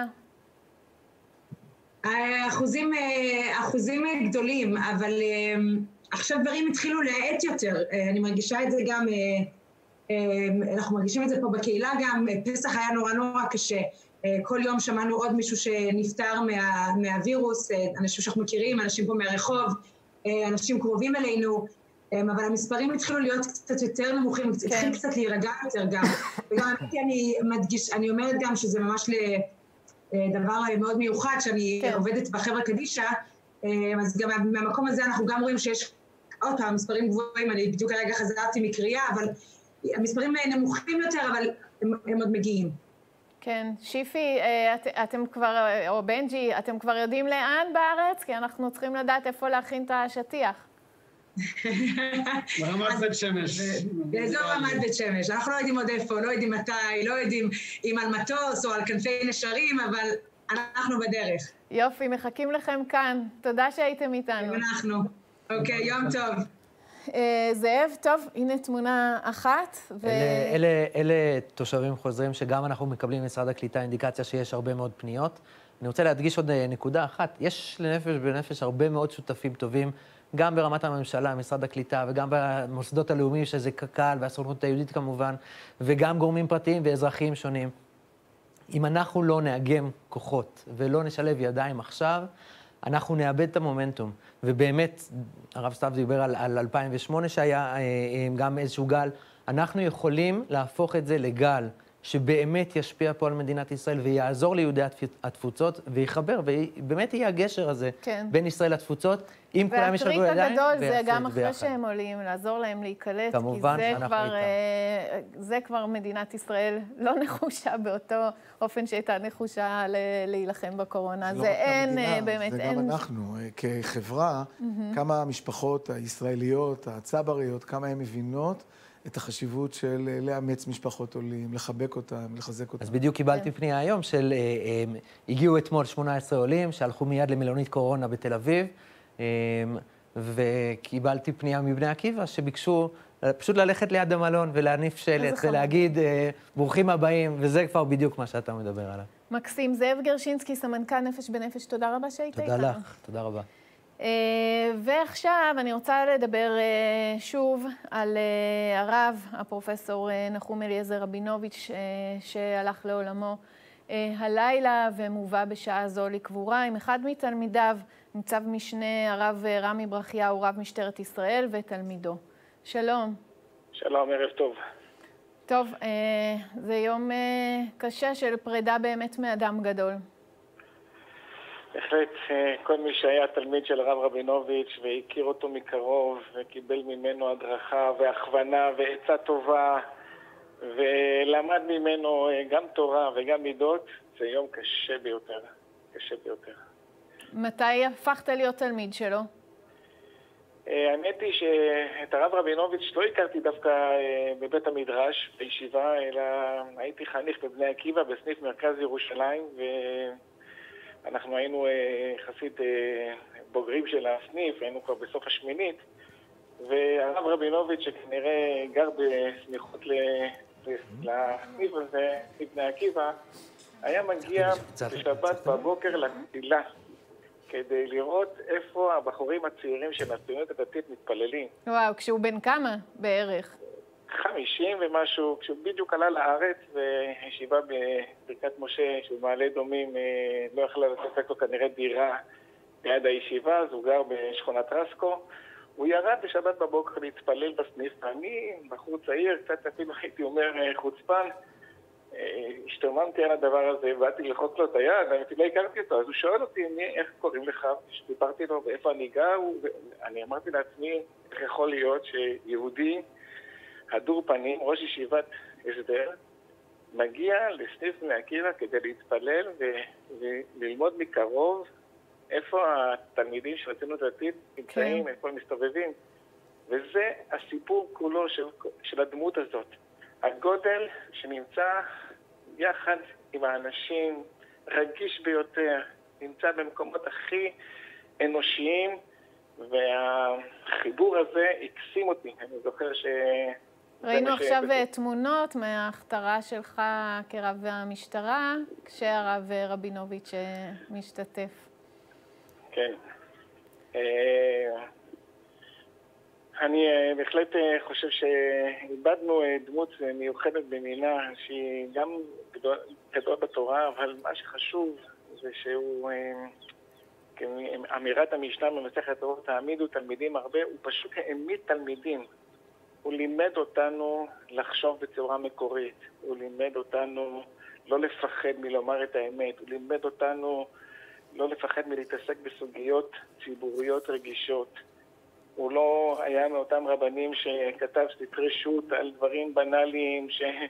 אחוזים גדולים, אבל עכשיו דברים התחילו להאט יותר. אני מרגישה את זה גם, אנחנו מרגישים את זה פה בקהילה גם, פסח היה נורא קשה. כל יום שמענו עוד מישהו שנפטר מהווירוס, אנשים שאנחנו מכירים, אנשים פה מהרחוב, אנשים קרובים אלינו, אבל המספרים התחילו להיות קצת יותר נמוכים, התחיל קצת להירגע יותר גם. וגם אני אומרת גם שזה ממש דבר מאוד מיוחד, שאני עובדת בחברה קדישה, אז גם מהמקום הזה אנחנו גם רואים שיש עוד פעם מספרים גבוהים, אני בדיוק הרגע חזרתי מקריאה, אבל המספרים נמוכים יותר, אבל הם עוד מגיעים. כן, שיפי, אתם כבר, או בנג'י, אתם כבר יודעים לאן בארץ? כי אנחנו צריכים לדעת איפה להכין את השטיח. ברמת בית שמש. באזור רמת בית שמש. אנחנו לא יודעים עוד איפה, לא יודעים מתי, לא יודעים אם על מטוס או על כנפי נשרים, אבל אנחנו בדרך. יופי, מחכים לכם כאן. תודה שהייתם איתנו. אנחנו. אוקיי, יום טוב. זאב, טוב, הנה תמונה אחת. אלה תושבים חוזרים שגם אנחנו מקבלים ממשרד הקליטה אינדיקציה שיש הרבה מאוד פניות. אני רוצה להדגיש עוד נקודה אחת. יש לנפש בנפש הרבה מאוד שותפים טובים, גם ברמת הממשלה, משרד הקליטה, וגם במוסדות הלאומיים, שזה קק"ל והסוכנות היהודית כמובן, וגם גורמים פרטיים ואזרחיים שונים. אם אנחנו לא נאגם כוחות ולא נשלב ידיים עכשיו, אנחנו נאבד את המומנטום. ובאמת, הרב סתיו דיבר על 2008 שהיה גם איזשהו גל, אנחנו יכולים להפוך את זה לגל שבאמת ישפיע פה על מדינת ישראל ויעזור ליהודי התפוצות ויחבר, ובאמת יהיה הגשר הזה בין ישראל לתפוצות, אם כולם ישלבו ידיים. והטריק הגדול זה גם אחרי שהם עולים, לעזור להם להיקלט, כמובן כי זה כבר מדינת ישראל לא נחושה באותו אופן שהייתה נחושה להילחם בקורונה. זה אין, באמת, זה גם אנחנו, כחברה, כמה המשפחות הישראליות, הצבריות, כמה הן מבינות את החשיבות של לאמץ משפחות עולים, לחבק אותם, לחזק אותם. אז בדיוק קיבלתי פנייה היום של, הגיעו אתמול 18 עולים, שהלכו מיד למלונית קורונה בתל אביב, וקיבלתי פנייה מבני עקיבא, שביקשו פשוט ללכת ליד המלון ולהניף שלט ולהגיד ברוכים הבאים, וזה כבר בדיוק מה שאתה מדבר עליו. מקסים. זאב גרשינסקי, סמנכ"ל נפש בנפש, תודה רבה שהיית איתנו. תודה לך, תודה רבה. ועכשיו אני רוצה לדבר שוב על הרב, הפרופסור נחום אליעזר רבינוביץ', שהלך לעולמו הלילה ומובא בשעה זו לקבורה עם אחד מתלמידיו, ניצב משנה הרב רמי ברכיהו, רב משטרת ישראל ותלמידו. שלום. שלום, ערב טוב. טוב, זה יום קשה של פרידה באמת מאדם גדול. בהחלט, כל מי שהיה תלמיד של הרב רבינוביץ' והכיר אותו מקרוב וקיבל ממנו הדרכה והכוונה ועצה טובה ולמד ממנו גם תורה וגם מידות, זה יום קשה ביותר, קשה ביותר. מתי הפכת להיות תלמיד שלו? האמת היא שאת הרב רבינוביץ' לא הכרתי דווקא בבית המדרש, בישיבה, אלא הייתי חניך בבני עקיבא בסניף מרכז ירושלים, אנחנו היינו יחסית בוגרים של הסניף, היינו כבר בסוף השמינית, והרב רבינוביץ' שכנראה גר בסמיכות לסניף הזה, בבני עקיבא, היה מגיע בשבת בבוקר לתפילה, כדי לראות איפה הבחורים הצעירים של הציונות הדתית מתפללים. וואו, כשהוא בן כמה בערך? 50 ומשהו, כשהוא בדיוק עלה לארץ, וישיבה בברכת משה, שהוא מעלה אדומים, לא יכלה לספק לו כנראה דירה ליד הישיבה, אז הוא גר בשכונת רסקו. הוא ירד בשבת בבוקר להתפלל בסניף, ואני, בחור צעיר, קצת אפילו הייתי אומר חוצפן, השתוממתי על הדבר הזה, באתי לחוק לו את היד, אני לא הכרתי אותו, אז הוא שואל אותי, איך קוראים לך? דיברתי לו, ואיפה אני גר? אני אמרתי לעצמי, איך יכול להיות שיהודי, הדור פנים, ראש ישיבת הסדר, מגיע לסניף בני עקיבא כדי להתפלל וללמוד מקרוב איפה התלמידים של הציונות הדתית נמצאים, איפה הם מסתובבים. וזה הסיפור כולו של הדמות הזאת. הגודל שנמצא יחד עם האנשים, רגיש ביותר, נמצא במקומות הכי אנושיים, והחיבור הזה הקסים אותי. אני זוכר ראינו עכשיו תמונות מההכתרה שלך כרב המשטרה, כשהרב רבינוביץ' משתתף. כן. אני בהחלט חושב שאיבדנו דמות מיוחדת במילה שהיא גם גדולה בתורה, אבל מה שחשוב זה שהוא, כאמירת המשנה במסכת אבות, תעמידו תלמידים הרבה, הוא פשוט העמיד תלמידים. הוא לימד אותנו לחשוב בצורה מקורית, הוא לימד אותנו לא לפחד מלומר את האמת, הוא לימד אותנו לא לפחד מלהתעסק בסוגיות ציבוריות רגישות. הוא לא היה מאותם רבנים שכתב סתרי שו"ת על דברים בנאליים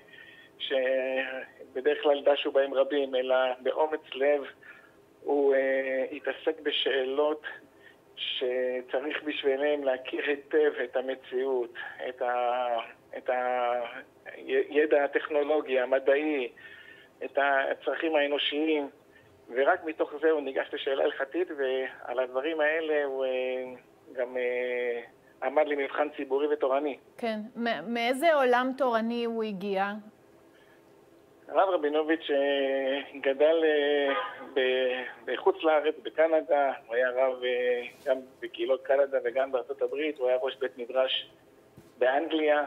שבדרך כלל דשו בהם רבים, אלא באומץ לב הוא התעסק בשאלות שצריך בשבילם להכיר היטב את המציאות, את הידע הטכנולוגי, המדעי, את הצרכים האנושיים, ורק מתוך זה הוא ניגש לשאלה הלכתית, ועל הדברים האלה הוא גם עמד למבחן ציבורי ותורני. כן. מאיזה עולם תורני הוא הגיע? הרב רבינוביץ' גדל בחוץ לארץ, בקנדה, הוא היה רב גם בקהילות קנדה וגם בארצות הברית, הוא היה ראש בית מדרש באנגליה,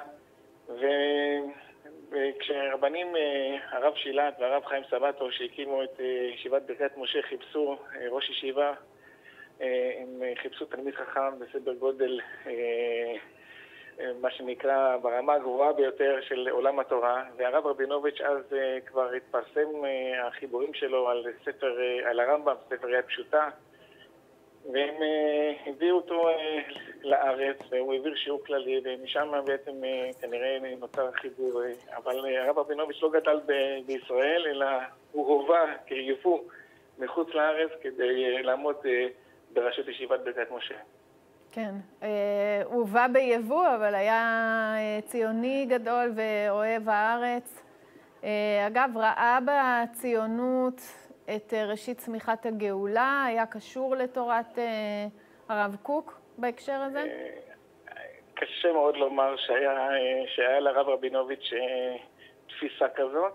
וכשרבנים הרב שילת והרב חיים סבתו שהקימו את ישיבת ברכת משה חיפשו ראש ישיבה, הם חיפשו תלמיד חכם בסדר גודל מה שנקרא ברמה הגבוהה ביותר של עולם התורה, והרב רבינוביץ' אז כבר התפרסם החיבורים שלו על הרמב"ם, ספר יד פשוטה, והם הביאו אותו לארץ, והוא העביר שיעור כללי, ומשם בעצם כנראה נוצר חיבור. אבל הרב רבינוביץ' לא גדל בישראל, אלא הוא הובא כיבוא מחוץ לארץ כדי לעמוד בראשות ישיבת ברכת משה. כן, הוא הובא ביבוא, אבל היה ציוני גדול ואוהב הארץ. אגב, ראה בציונות את ראשית צמיחת הגאולה, היה קשור לתורת הרב קוק בהקשר הזה? קשה מאוד לומר שהיה לרב רבינוביץ' תפיסה כזאת.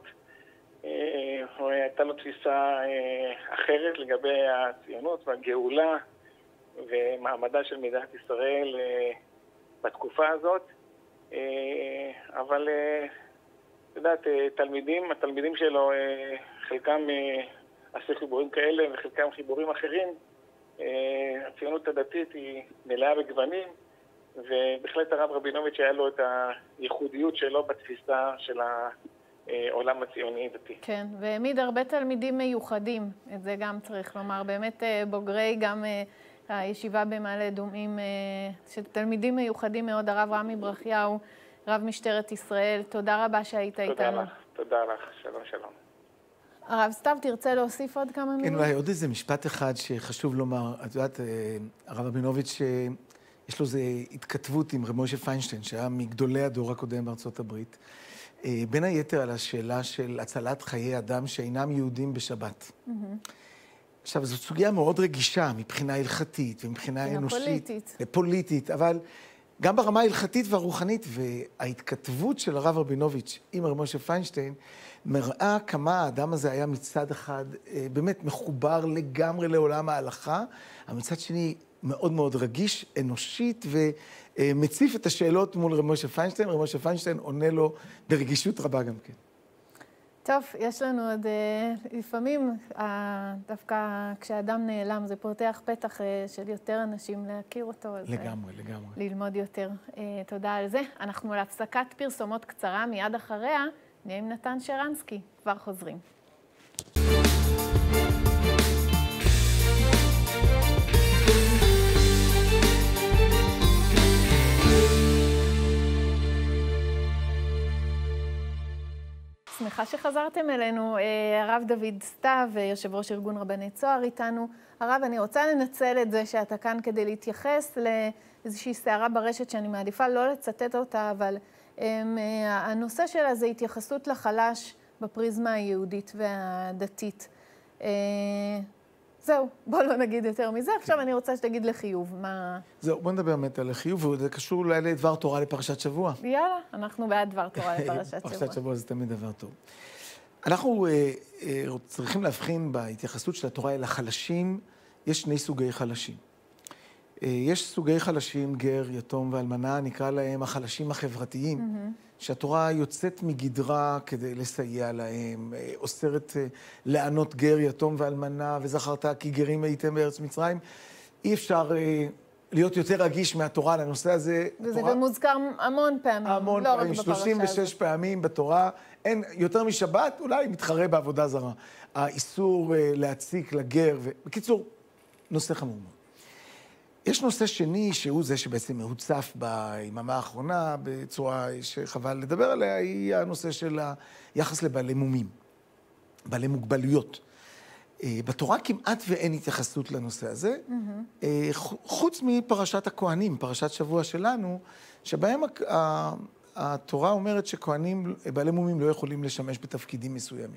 הייתה לו תפיסה אחרת לגבי הציונות והגאולה ומעמדה של מדינת ישראל בתקופה הזאת. אבל, את יודעת, התלמידים שלו, חלקם עשו חיבורים כאלה וחלקם חיבורים אחרים. הציונות הדתית היא מלאה בגוונים, ובהחלט הרב רבינוביץ' היה לו את הייחודיות שלו בתפיסה של העולם הציוני דתי. כן, והעמיד הרבה תלמידים מיוחדים, את זה גם צריך לומר, באמת בוגרי גם הישיבה במעלה אדומים, של תלמידים מיוחדים מאוד, הרב רמי ברכיהו, רב משטרת ישראל, תודה רבה שהיית איתנו. תודה לך, שלום שלום. הרב סתיו, תרצה להוסיף עוד כמה מילים? כן, אולי עוד איזה משפט אחד שחשוב לומר. את יודעת, הרב רבינוביץ' יש לו איזו התכתבות עם רב משה פיינשטיין, שהיה מגדולי הדור הקודם בארצות הברית, בין היתר על השאלה של הצלת חיי אדם שאינם יהודים בשבת. עכשיו, זו סוגיה מאוד רגישה מבחינה הלכתית ומבחינה אנושית. פוליטית. אבל גם ברמה ההלכתית והרוחנית, וההתכתבות של הרב רבינוביץ' עם רב משה פיינשטיין, מראה כמה האדם הזה היה מצד אחד באמת מחובר לגמרי לעולם ההלכה, אבל מצד שני מאוד מאוד רגיש, אנושית, ומציף את השאלות מול רב משה פיינשטיין. רב משה פיינשטיין עונה לו ברגישות רבה גם כן. טוב, יש לנו עוד לפעמים, דווקא כשאדם נעלם, זה פותח פתח של יותר אנשים להכיר אותו. לגמרי, לגמרי. ללמוד יותר. תודה על זה. אנחנו להפסקת פרסומות קצרה, מיד אחריה נהיה עם נתן שרנסקי. כבר חוזרים. שמחה שחזרתם אלינו. הרב דוד סתיו, יושב ראש ארגון רבני צוהר איתנו. הרב, אני רוצה לנצל את זה שאתה כאן כדי להתייחס לאיזושהי סערה ברשת שאני מעדיפה לא לצטט אותה, אבל הנושא שלה זה התייחסות לחלש בפריזמה היהודית והדתית. זהו, בוא לא נגיד יותר מזה. עכשיו אני רוצה שתגיד לחיוב. מה... זהו, בוא נדבר באמת על לחיוב, וזה קשור אולי לדבר תורה לפרשת שבוע. יאללה, אנחנו בעד דבר תורה לפרשת שבוע. פרשת שבוע זה תמיד דבר טוב. אנחנו צריכים להבחין בהתייחסות של התורה אל החלשים. יש שני סוגי חלשים. יש סוגי חלשים, גר, יתום ואלמנה, נקרא להם החלשים החברתיים, שהתורה יוצאת מגדרה כדי לסייע להם, אוסרת לענות גר, יתום ואלמנה, וזכרת כי גרים הייתם בארץ מצרים. אי אפשר להיות יותר רגיש מהתורה לנושא הזה. וזה גם מוזכר המון פעמים, המון לא פעמים, רק בפרשה 36 פעמים בתורה. אין יותר משבת, אולי מתחרה בעבודה זרה. האיסור להציק לגר, בקיצור, נושא חמור מאוד. יש נושא שני, שהוא זה שבעצם מהוצף ביממה האחרונה, בצורה שחבל לדבר עליה, היא הנושא של היחס לבעלי מומים, בעלי מוגבלויות. בתורה כמעט ואין התייחסות לנושא הזה, חוץ מפרשת הכהנים, פרשת שבוע שלנו, שבהם התורה אומרת שכהנים, בעלי מומים לא יכולים לשמש בתפקידים מסוימים.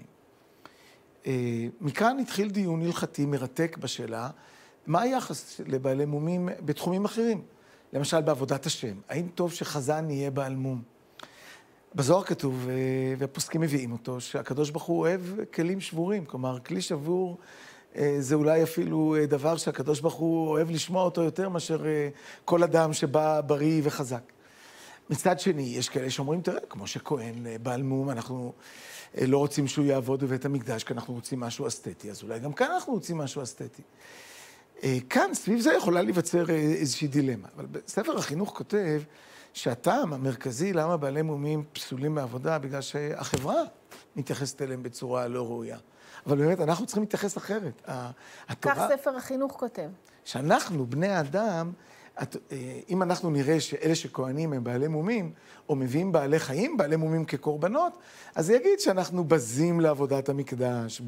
מכאן התחיל דיון הלכתי מרתק בשאלה, מה היחס לבעלי מומים בתחומים אחרים? למשל, בעבודת השם. האם טוב שחזן יהיה בעל מום? בזוהר כתוב, והפוסקים מביאים אותו, שהקדוש ברוך הוא אוהב כלים שבורים. כלומר, כלי שבור זה אולי אפילו דבר שהקדוש ברוך הוא אוהב לשמוע אותו יותר מאשר כל אדם שבא בריא וחזק. מצד שני, יש כאלה שאומרים, תראה, כמו שכהן בעל מום, אנחנו לא רוצים שהוא יעבוד בבית המקדש, כי אנחנו רוצים משהו אסתטי, אז אולי גם כאן אנחנו רוצים משהו אסתטי. כאן, סביב זה יכולה להיווצר איזושהי דילמה. אבל בספר החינוך כותב שהטעם המרכזי למה בעלי מומים פסולים מעבודה, בגלל שהחברה מתייחסת אליהם בצורה לא ראויה. אבל באמת, אנחנו צריכים להתייחס אחרת. כך ספר החינוך כותב. שאנחנו, בני האדם, אם אנחנו נראה שאלה שכהנים הם בעלי מומים, או מביאים בעלי חיים, בעלי מומים כקורבנות, אז זה יגיד שאנחנו בזים לעבודת המקדש,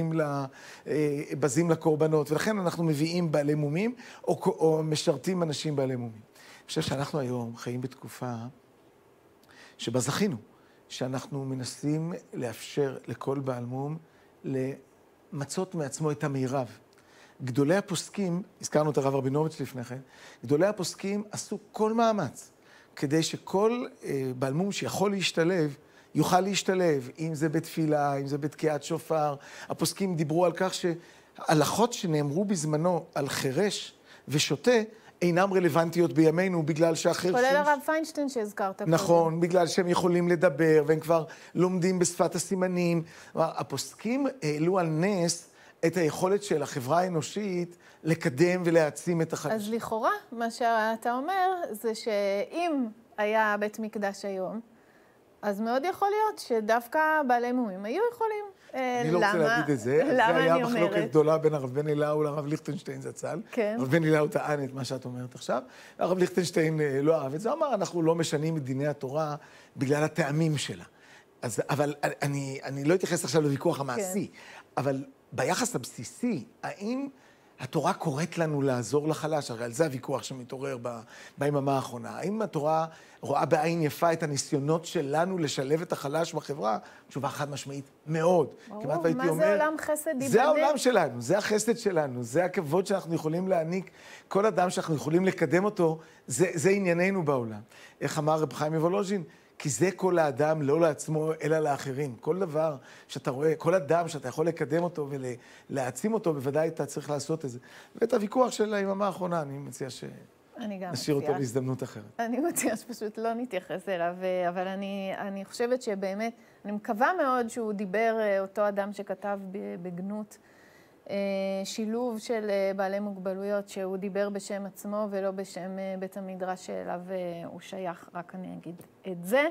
בזים לקורבנות, ולכן אנחנו מביאים בעלי מומים, או משרתים אנשים בעלי מומים. אני חושב שאנחנו היום חיים בתקופה שבה זכינו, שאנחנו מנסים לאפשר לכל בעל מום למצות מעצמו את המירב. גדולי הפוסקים, הזכרנו את הרב רבינוביץ' לפני כן, גדולי הפוסקים עשו כל מאמץ כדי שכל בעל מום שיכול להשתלב, יוכל להשתלב, אם זה בתפילה, אם זה בתקיעת שופר. הפוסקים דיברו על כך שההלכות שנאמרו בזמנו על חירש ושוטה, אינם רלוונטיות בימינו בגלל שהחירשים... כולל הרב פיינשטיין שהזכרת. נכון, בגלל שהם יכולים לדבר והם כבר לומדים בשפת הסימנים. הפוסקים העלו על נס את היכולת של החברה האנושית לקדם ולהעצים את החלשים. אז לכאורה, מה שאתה אומר זה שאם היה בית מקדש היום, אז מאוד יכול להיות שדווקא בעלי מומים היו יכולים. אני לא רוצה להגיד את זה. למה אני אומרת? זה היה מחלוקת גדולה בין הרב בן אליהו לרב ליכטנשטיין זצ"ל. כן. הרב בן אליהו טען את מה שאת אומרת עכשיו. הרב ליכטנשטיין לא אהב את זה. אמר, אנחנו לא משנים את דיני התורה בגלל הטעמים שלה. אבל אני לא אתייחס עכשיו לוויכוח המעשי. אבל ביחס הבסיסי, האם התורה קוראת לנו לעזור לחלש? הרי על זה הוויכוח שמתעורר ביממה האחרונה. האם התורה רואה בעין יפה את הניסיונות שלנו לשלב את החלש בחברה? תשובה חד משמעית, מאוד. כמעט והייתי אומר... מה זה עולם חסד ייבנה? זה העולם שלנו, זה החסד שלנו, זה הכבוד שאנחנו יכולים להעניק. כל אדם שאנחנו יכולים לקדם אותו, זה ענייננו בעולם. איך אמר רב חיים מוולוז'ין? כי זה כל האדם, לא לעצמו, אלא לאחרים. כל דבר שאתה רואה, כל אדם שאתה יכול לקדם אותו ולהעצים אותו, בוודאי אתה צריך לעשות את זה. ואת הוויכוח של היממה האחרונה, אני מציע שנשאיר אותו בהזדמנות אחרת. אני מציעה שפשוט לא נתייחס אליו, אבל אני חושבת שבאמת, אני מקווה מאוד שהוא דיבר, אותו אדם שכתב בגנות, שילוב של בעלי מוגבלויות, שהוא דיבר בשם עצמו ולא בשם בית המדרש שאליו הוא שייך, רק אני אגיד את זה.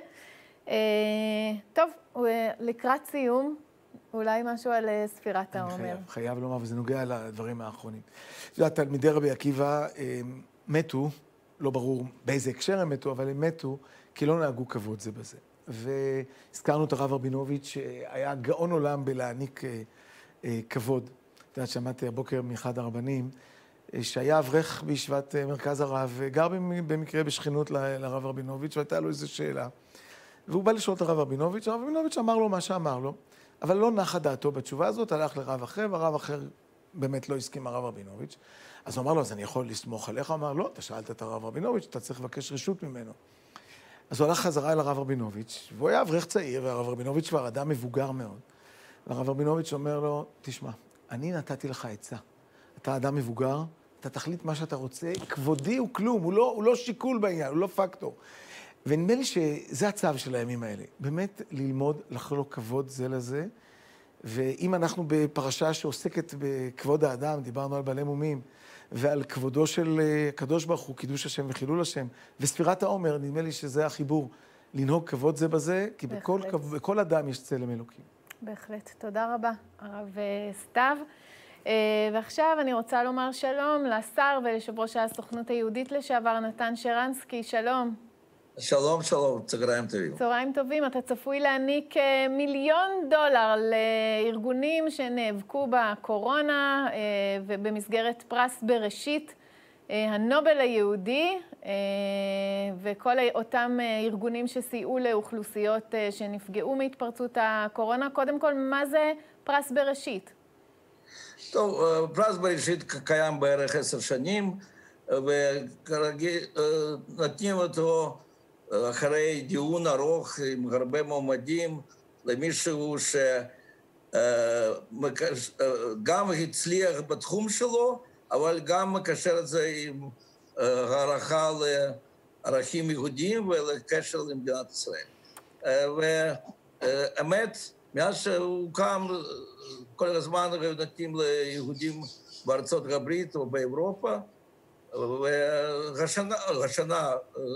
טוב, לקראת סיום, אולי משהו על ספירת העומר. אני חייב לומר, וזה נוגע לדברים האחרונים. תלמידי רבי עקיבא מתו, לא ברור באיזה הקשר הם מתו, אבל הם מתו כי לא נהגו כבוד זה בזה. והזכרנו את הרב רבינוביץ' שהיה גאון עולם בלהעניק כבוד. אתה יודע, שמעתי הבוקר מאחד הרבנים, שהיה אברך בישיבת מרכז הרב, גר במקרה בשכנות לרב רבינוביץ', והייתה לו איזו שאלה. והוא בא לשאול את הרב רבינוביץ', הרב רבינוביץ' אמר לו מה שאמר לו, אבל לא נחה דעתו בתשובה הזאת, הלך לרב אחר, והרב אחר באמת לא הסכים הרב רבינוביץ'. אז הוא אמר לו, אז אני יכול לסמוך עליך? הוא אמר, לא, אתה שאלת את הרב רבינוביץ', אתה צריך לבקש רשות ממנו. אז הוא הלך חזרה אל הרב רבינוביץ', והוא היה אברך צעיר, והרב רבינוביץ' כבר אדם מבוגר מאוד. והרב רבינוביץ' אומר לו, תשמע, אני נתתי לך עצה. אתה אדם מבוגר, אתה תחליט מה שאתה רוצה, כבודי הוא כלום, הוא לא שיקול בעניין, הוא לא פקטור. ונדמה לי שזה הצו של הימים האלה. באמת ללמוד, לחלוק כבוד זה לזה, ואם אנחנו בפרשה שעוסקת בכבוד האדם, דיברנו על בעלי מומים, ועל כבודו של הקדוש ברוך הוא, קידוש השם וחילול השם, וספירת העומר, נדמה לי שזה החיבור, לנהוג כבוד זה בזה, כי בכל אדם יש צלם אלוקים. בהחלט. תודה רבה, הרב סתיו. ועכשיו אני רוצה לומר שלום לשר וליושב ראש הסוכנות היהודית לשעבר, נתן שרנסקי. שלום. שלום, שלום, צהריים טובים. צהריים טובים. אתה צפוי להעניק $1,000,000 לארגונים שנאבקו בקורונה, ובמסגרת פרס בראשית, הנובל היהודי, וכל אותם ארגונים שסייעו לאוכלוסיות שנפגעו מהתפרצות הקורונה. קודם כל, מה זה פרס בראשית? טוב, פרס בראשית קיים בערך 10 שנים, וכרגיל נותנים אותו אחרי דיון ארוך עם הרבה מועמדים למישהו שגם הצליח בתחום שלו, אבל גם מקשר את זה עם הערכה לערכים יהודיים ולקשר למדינת ישראל. והאמת, מאז שהוא קם, כל הזמן נותנים ליהודים בארצות הברית או באירופה, והשנה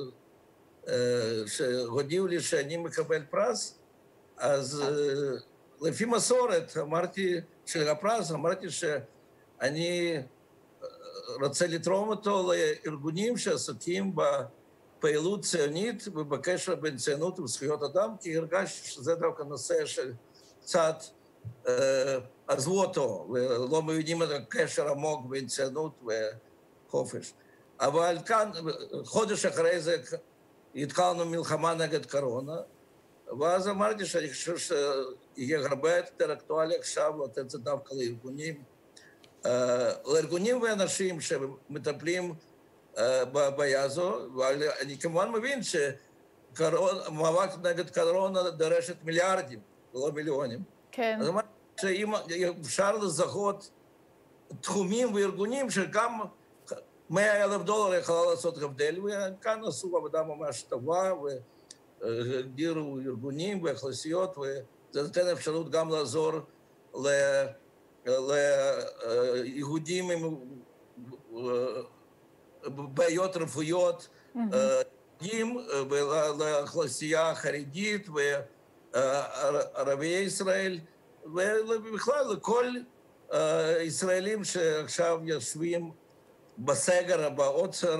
שהודיעו לי שאני מקבל פרס, אז לפי מסורת של הפרס, אמרתי שאני רוצה לתרום אותו לארגונים שעסוקים בפעילות ציונית ובקשר בין ציונות וזכויות אדם, כי הרגשתי שזה דווקא נושא שקצת עזבו אותו, ולא מבינים את הקשר עמוק בין ציונות וחופש. אבל כאן, חודש אחרי זה, התחלנו מלחמה נגד קורונה, ואז אמרתי שאני חושב שיהיה הרבה יותר אקטואלי עכשיו לתת את זה דווקא לארגונים ואנשים שמטפלים בבעיה הזו, ואני כמובן מבין שמאבק נגד קורונה דורשת מיליארדים, ולא מיליונים. כן. אז אמרתי שאם אפשר לזהות תחומים וארגונים שגם $100,000 יכולה לעשות הבדל, וכאן עשו עבודה ממש טובה, והגדירו ארגונים ואוכלוסיות, וזה נותן אפשרות גם לעזור ליהודים עם בעיות רפואיות, ולאוכלוסייה החרדית וערביי ישראל, ובכלל לכל ישראלים שעכשיו יושבים בסגר, בעוצר,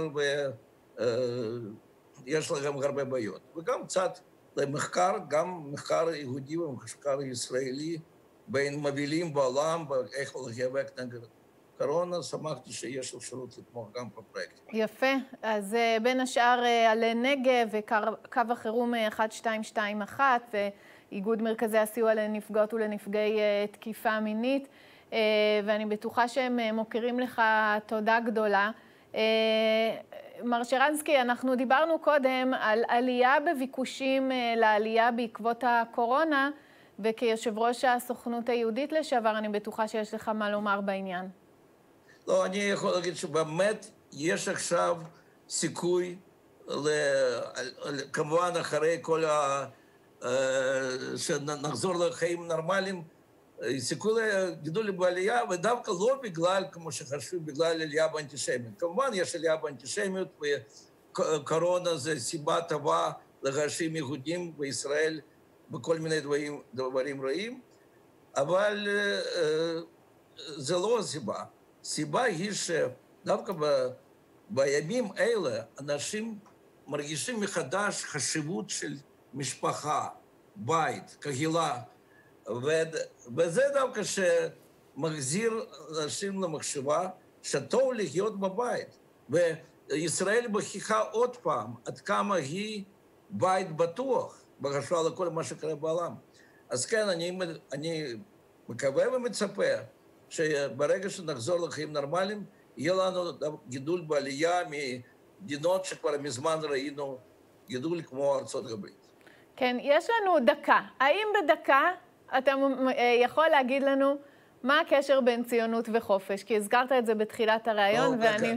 ויש להם הרבה בעיות. וגם קצת למחקר, גם מחקר יהודי ומחקר ישראלי, בין מובילים בעולם, איך להיאבק נגד קורונה, שמחתי שיש אפשרות לתמוך גם בפרויקטים. יפה. אז בין השאר על נגב וקו החירום 1221, ואיגוד מרכזי הסיוע לנפגעות ולנפגעי תקיפה מינית, ואני בטוחה שהם מוכרים לך תודה גדולה. מר שרנסקי, אנחנו דיברנו קודם על עלייה בביקושים לעלייה בעקבות הקורונה, וכיושב ראש הסוכנות היהודית לשעבר, אני בטוחה שיש לך מה לומר בעניין. לא, אני יכול להגיד שבאמת יש עכשיו סיכוי, כמובן אחרי כל שנחזור לחיים נורמליים, סיכוי לגידול בעלייה, ודווקא לא בגלל, כמו שחשבו, בגלל עלייה באנטישמיות. כמובן יש עלייה באנטישמיות, וקורונה זה סיבה טובה לאנשים יהודים בישראל בכל מיני דברים רעים, אבל זה לא הסיבה. הסיבה היא שדווקא בימים אלה אנשים מרגישים מחדש חשיבות של משפחה, בית, קהילה, וזה דווקא שמחזיר אנשים למחשבה שטוב לחיות בבית. וישראל מוכיחה עוד פעם עד כמה היא בית בטוח בהשוואה לכל מה שקורה בעולם. אז כן, אני מקווה ומצפה שברגע שנחזור לחיים נורמליים, יהיה לנו גידול בעלייה ממדינות שכבר מזמן ראינו גידול כמו ארצות הברית. כן, יש לנו דקה. האם בדקה אתה יכול להגיד לנו מה הקשר בין ציונות וחופש? כי הזכרת את זה בתחילת הרעיון, ואני...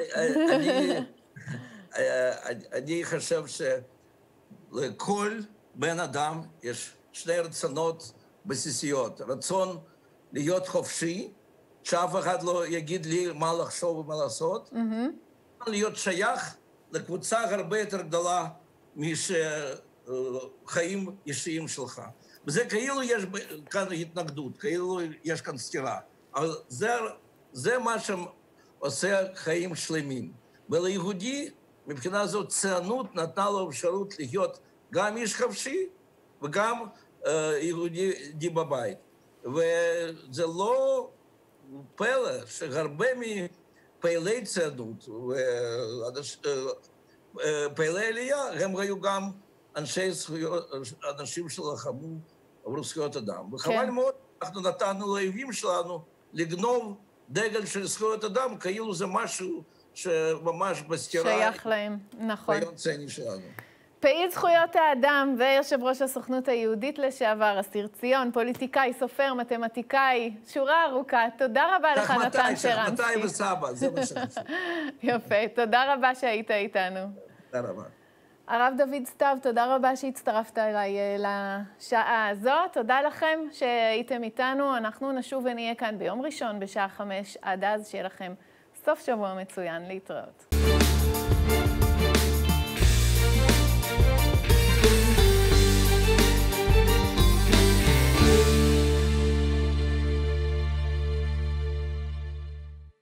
אני חושב שלכל בן אדם יש שני רצונות בסיסיות. רצון להיות חופשי, שאף אחד לא יגיד לי מה לחשוב ומה לעשות. להיות שייך לקבוצה הרבה יותר גדולה משחיים אישיים שלך. וזה כאילו יש כאן התנגדות, כאילו יש כאן סתירה. אבל זה מה שעושה חיים שלמים. וליהודי, מבחינה זאת, ציונות נתנה לו אפשרות להיות גם איש חופשי וגם יהודי בבית. וזה לא פלא שהרבה מפעילי ציונות ופעילי עלייה הם היו גם אנשים שלחמו עבור זכויות אדם. וחבל מאוד, אנחנו נתנו לאויבים שלנו לגנוב דגל של זכויות אדם, כאילו זה משהו שממש בסתירה. שייך להם, נכון. ביום ציני שלנו. פעיל זכויות האדם ויושב ראש הסוכנות היהודית לשעבר, אסיר ציון, פוליטיקאי, סופר, מתמטיקאי, שורה ארוכה. תודה רבה לך, נתן שרנסקי. שחמתי וסבא, זה מה שחשוב. יפה, תודה רבה שהיית איתנו. תודה רבה. הרב דוד סתיו, תודה רבה שהצטרפת אליי לשעה הזאת. תודה לכם שהייתם איתנו. אנחנו נשוב ונהיה כאן ביום ראשון בשעה 5. עד אז שיהיה לכם סוף שבוע מצוין. להתראות.